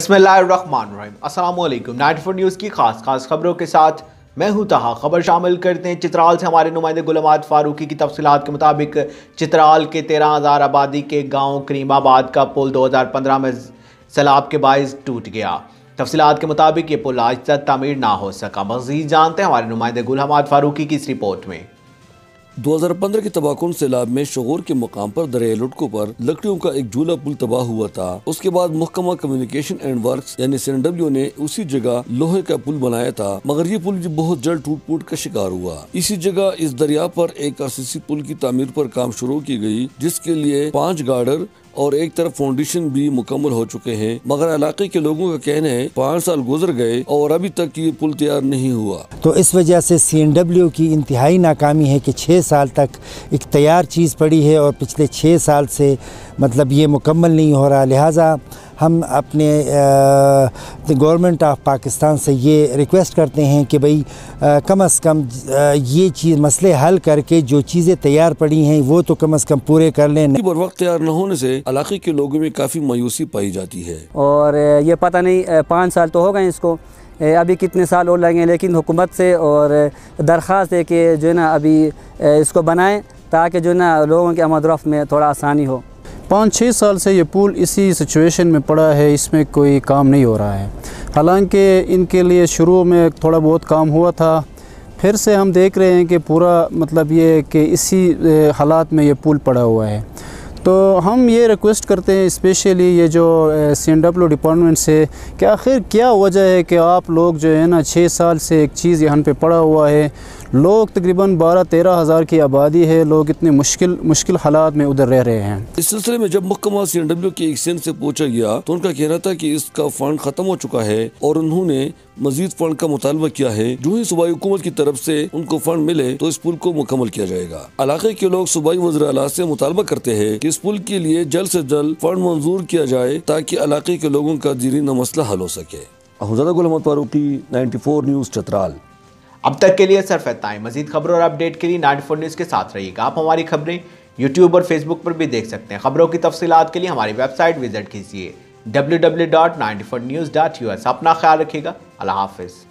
बिस्मिल्लाहिर्रहमानिर्रहीम। अस्सलाम वालेकुम। 94 न्यूज़ की खास खबरों के साथ मैं हूं तहा। खबर शामिल करते हैं चित्राल से हमारे नुमाइंदे गुलमाद फारूकी की तफसीलात के मुताबिक चित्राल के 13,000 आबादी के गांव करीमाबाद का पुल 2015 में सैलाब के बायस टूट गया। तफसीलात के मुताबिक ये पुल आज तक तामीर ना हो सका। मज़ीद जानते हैं हमारे नुमाइंदे गुलमाद फारूकी की इस रिपोर्ट में। 2015 के तबाहकुन सैलाब में शोर के मुकाम पर दरिया लुटको पर लकड़ियों का एक झूला पुल तबाह हुआ था। उसके बाद महकमा कम्युनिकेशन एंड वर्क्स यानी CNW ने उसी जगह लोहे का पुल बनाया था, मगर ये पुल बहुत जल्द टूट फूट का शिकार हुआ। इसी जगह इस दरिया पर एक RCC पुल की तामीर पर काम शुरू की गई, जिसके लिए 5 गार्डर और एक तरफ फाउंडेशन भी मुकम्मल हो चुके हैं, मगर इलाके के लोगों का कहना है 5 साल गुजर गए और अभी तक ये पुल तैयार नहीं हुआ। तो इस वजह से CNW की इंतहाई नाकामी है कि 6 साल तक एक तैयार चीज़ पड़ी है और पिछले 6 साल से मतलब ये मुकम्मल नहीं हो रहा। लिहाजा हम अपने गवर्नमेंट ऑफ पाकिस्तान से ये रिक्वेस्ट करते हैं कि भाई कम से कम ये चीज़ मसले हल करके जो चीज़ें तैयार पड़ी हैं वो तो कम से कम पूरे कर लें। बर वक्त तैयार न होने से इलाके के लोगों में काफ़ी मायूसी पाई जाती है और ये पता नहीं 5 साल तो हो गए इसको, अभी कितने साल और लगेंगे, लेकिन हुकूमत से और दरख्वास्त है कि जो है ना अभी इसको बनाएं ताकि जो है ना लोगों के आमद-ओ-रफ्त में थोड़ा आसानी हो। 5-6 साल से ये पुल इसी सिचुएशन में पड़ा है, इसमें कोई काम नहीं हो रहा है। हालांकि इनके लिए शुरू में थोड़ा बहुत काम हुआ था, फिर से हम देख रहे हैं कि पूरा मतलब ये कि इसी हालात में ये पुल पड़ा हुआ है। तो हम ये रिक्वेस्ट करते हैं स्पेशली ये जो CNW डिपार्टमेंट से कि आखिर क्या वजह है कि आप लोग जो है ना 6 साल से एक चीज़ यहाँ पे पड़ा हुआ है, लोग तकरीबन 12-13 हज़ार की आबादी है, लोग इतने मुश्किल हालात में उधर रह रहे हैं। इस सिलसिले में जब महकमा CNW के एक से पूछा गया तो उनका कहना था कि इसका फंड खत्म हो चुका है और उन्होंने मजीद फंड का मुतालबा किया है। जो ही सूबाई हुकूमत की तरफ से उनको फंड मिले तो इस पुल को मुकम्मल किया जाएगा। इलाके के लोग सूबाई वज़ीर आला से मुतालबा करते हैं कि इस पुल के लिए जल्द से जल्द फंड मंजूर किया जाए ताकि इलाके के लोगों का जीरीना मसला हल हो सके। गुलमाद फारूकी, 94 न्यूज़ चित्राल। अब तक के लिए सिर्फ इतना ही। मजीद खबरों और अपडेट के लिए 94 न्यूज़ के साथ रहिएगा। आप हमारी खबरें YouTube और Facebook पर भी देख सकते हैं। खबरों की तफसीलात के लिए हमारी वेबसाइट विजिट कीजिए www.94news.us। अपना ख्याल रखिएगा। अल्लाह हाफिज़।